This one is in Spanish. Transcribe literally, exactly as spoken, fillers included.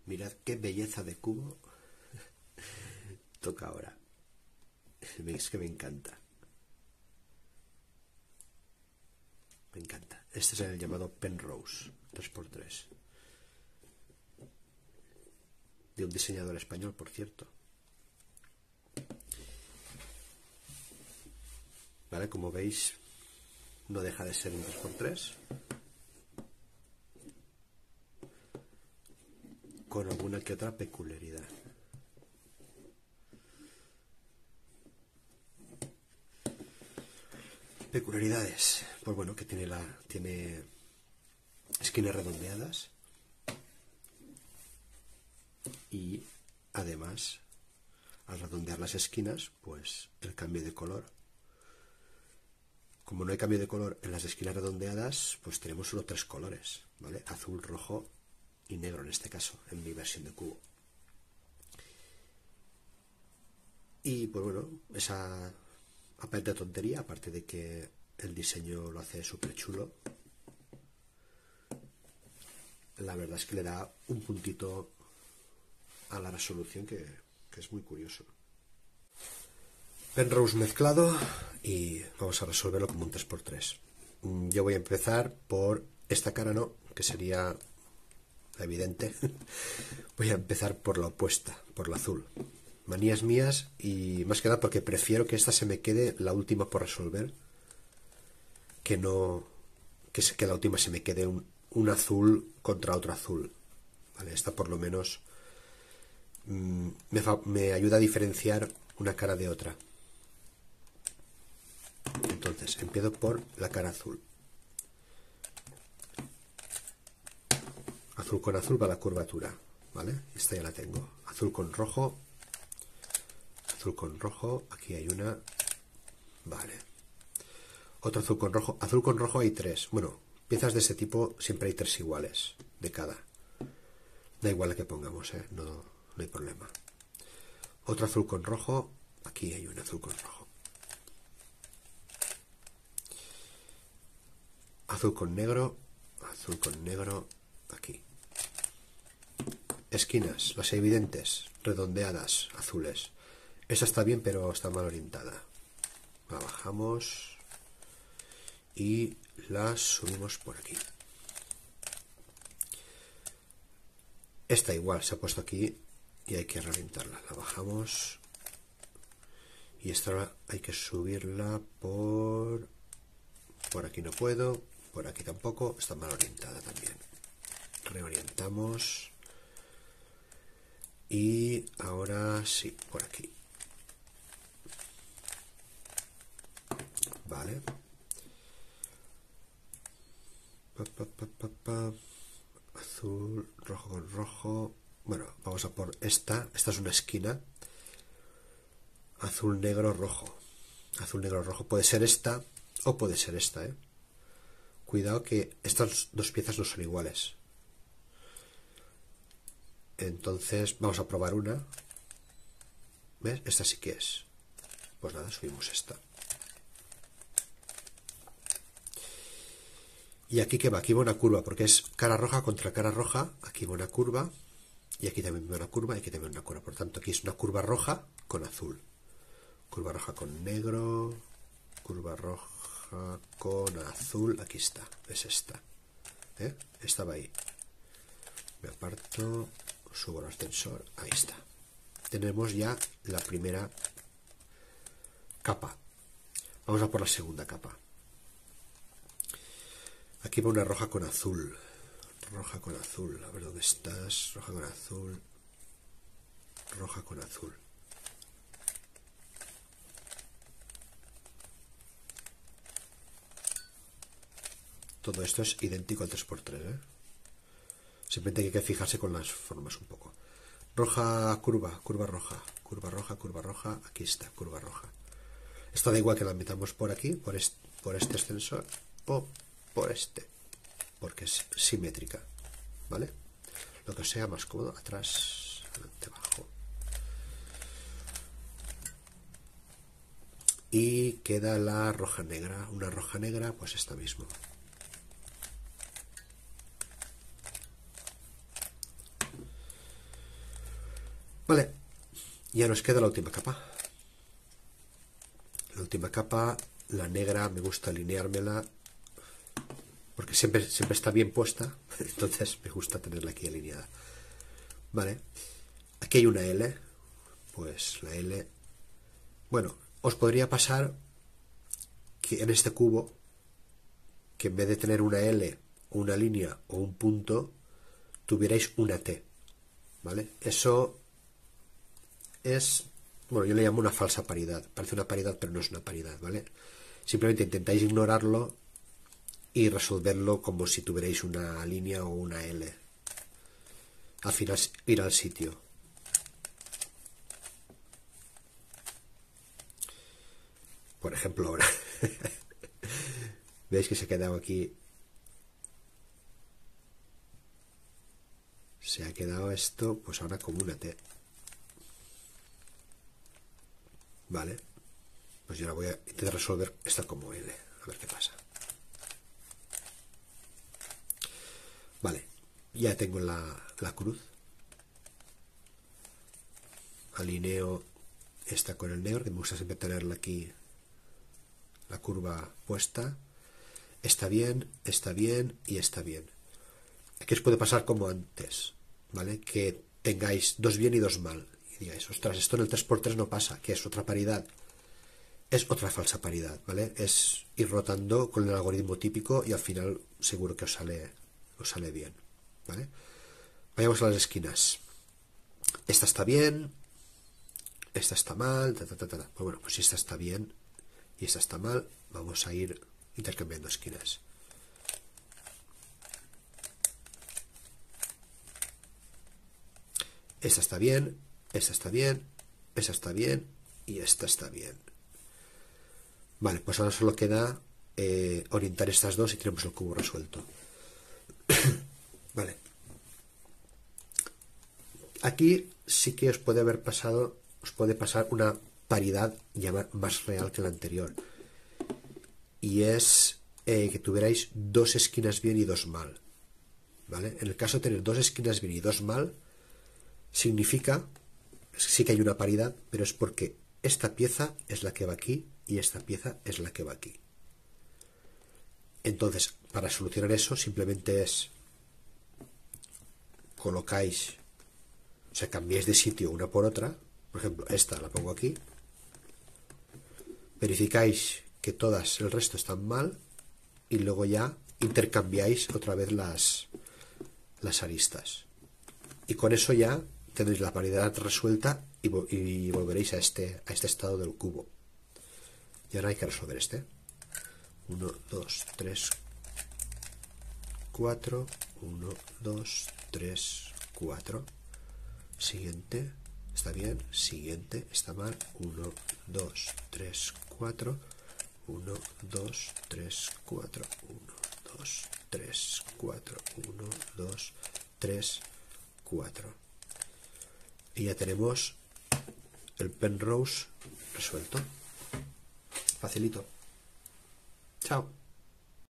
Mirad qué belleza de cubo. Toca ahora. Es que me encanta. Me encanta. Este es el llamado Penrose tres por tres. De un diseñador español, por cierto. Vale, como veis, no deja de ser un tres por tres. Con alguna que otra peculiaridad. Peculiaridades. Pues bueno, que tiene la tiene esquinas redondeadas y además al redondear las esquinas, pues el cambio de color. Como no hay cambio de color en las esquinas redondeadas, pues tenemos solo tres colores, ¿vale? Azul, rojo y negro en este caso, en mi versión de cubo. Y pues bueno, esa aparte de tontería, aparte de que el diseño lo hace súper chulo, la verdad es que le da un puntito a la resolución que, que es muy curioso. Penrose mezclado y vamos a resolverlo como un tres por tres. Yo voy a empezar por esta cara, no, que sería la evidente. Voy a empezar por la opuesta, por la azul. Manías mías y más que nada porque prefiero que esta se me quede la última por resolver, que no que, se, que la última se me quede un, un azul contra otro azul. Vale, esta por lo menos mmm, me, fa, me ayuda a diferenciar una cara de otra. Entonces empiezo por la cara azul. Azul con azul va la curvatura, ¿vale? Esta ya la tengo. Azul con rojo. Azul con rojo, aquí hay una, vale. Otro azul con rojo, azul con rojo hay tres. Bueno, piezas de este tipo siempre hay tres iguales de cada. Da igual la que pongamos, ¿eh? No, no hay problema. Otro azul con rojo, aquí hay un azul con rojo. Azul con negro, azul con negro, aquí. Esquinas, las evidentes, redondeadas, azules. Esa está bien, pero está mal orientada. La bajamos y la subimos por aquí. Esta igual se ha puesto aquí y hay que reorientarla. La bajamos y esta hay que subirla por... Por aquí no puedo, por aquí tampoco, está mal orientada también. Reorientamos y ahora sí, por aquí. Vale. Pa, pa, pa, pa, pa. Azul, rojo con rojo. Bueno, vamos a por esta. Esta es una esquina. Azul, negro, rojo. Azul, negro, rojo. Puede ser esta o puede ser esta, ¿eh? Cuidado que estas dos piezas no son iguales. Entonces vamos a probar una. ¿Ves? Esta sí que es. Pues nada, subimos esta. Y aquí que va, aquí va una curva, porque es cara roja contra cara roja. Aquí va una curva, y aquí también va una curva, y aquí también una curva. Por tanto, aquí es una curva roja con azul. Curva roja con negro, curva roja con azul. Aquí está, es esta. ¿Eh? Esta va ahí. Me aparto, subo el ascensor, ahí está. Tenemos ya la primera capa. Vamos a por la segunda capa. Aquí va una roja con azul. Roja con azul. A ver dónde estás. Roja con azul. Roja con azul. Todo esto es idéntico al tres por tres, ¿eh? Simplemente hay que fijarse con las formas un poco. Roja, curva, curva roja. Curva roja, curva roja. Aquí está, curva roja. Esto da igual que la metamos por aquí, por este, por este ascensor, o por este, porque es simétrica, ¿vale? Lo que sea más cómodo, atrás, adelante, abajo. Y queda la roja negra, una roja negra, pues esta misma. Vale, ya nos queda la última capa. La última capa, la negra, me gusta alineármela porque siempre, siempre está bien puesta, entonces me gusta tenerla aquí alineada. Vale, aquí hay una L, pues la L, bueno, os podría pasar que en este cubo, que en vez de tener una L, una línea o un punto, tuvierais una T, ¿vale? Eso es, bueno, yo le llamo una falsa paridad, parece una paridad pero no es una paridad, ¿vale? Simplemente intentáis ignorarlo y resolverlo como si tuvierais una línea o una L. Al final ir al sitio. Por ejemplo ahora. ¿Veis que se ha quedado aquí? Se ha quedado esto, pues ahora como una T. Vale. Pues yo ahora voy a intentar resolver esta como L. A ver qué pasa. Vale. Ya tengo la, la cruz. Alineo esta con el negro, que me gusta siempre tenerla aquí, la curva puesta. Está bien, está bien y está bien. Aquí os puede pasar como antes, ¿vale? Que tengáis dos bien y dos mal. Y digáis, ostras, esto en el tres por tres no pasa, que es otra paridad. Es otra falsa paridad, ¿vale? Es ir rotando con el algoritmo típico y al final seguro que os sale, os sale bien, ¿vale? Vayamos a las esquinas. Esta está bien, esta está mal, ta, ta, ta, ta. Pues bueno, pues si esta está bien y esta está mal, vamos a ir intercambiando esquinas. Esta está bien, esta está bien, esta está bien y esta está bien. Vale, pues ahora solo queda eh, orientar estas dos y tenemos el cubo resuelto. Vale. Aquí sí que os puede haber pasado, os puede pasar una paridad ya más real que la anterior. Y es eh, que tuvierais dos esquinas bien y dos mal. ¿Vale? En el caso de tener dos esquinas bien y dos mal, significa, sí que hay una paridad, pero es porque esta pieza es la que va aquí y esta pieza es la que va aquí. Entonces, para solucionar eso, simplemente es colocáis, o sea, cambiáis de sitio una por otra. Por ejemplo, esta la pongo aquí. Verificáis que todas, el resto están mal y luego ya intercambiáis otra vez las, las aristas. Y con eso ya tendréis la paridad resuelta y, y volveréis a este, a este estado del cubo. Y ahora hay que resolver este. uno, dos, tres, cuatro. uno, dos, tres, cuatro. Siguiente. Está bien. Siguiente. Está mal. uno, dos, tres, cuatro. uno, dos, tres, cuatro. uno, dos, tres, cuatro. uno, dos, tres, cuatro. Y ya tenemos el Penrose resuelto. Facilito. Chao.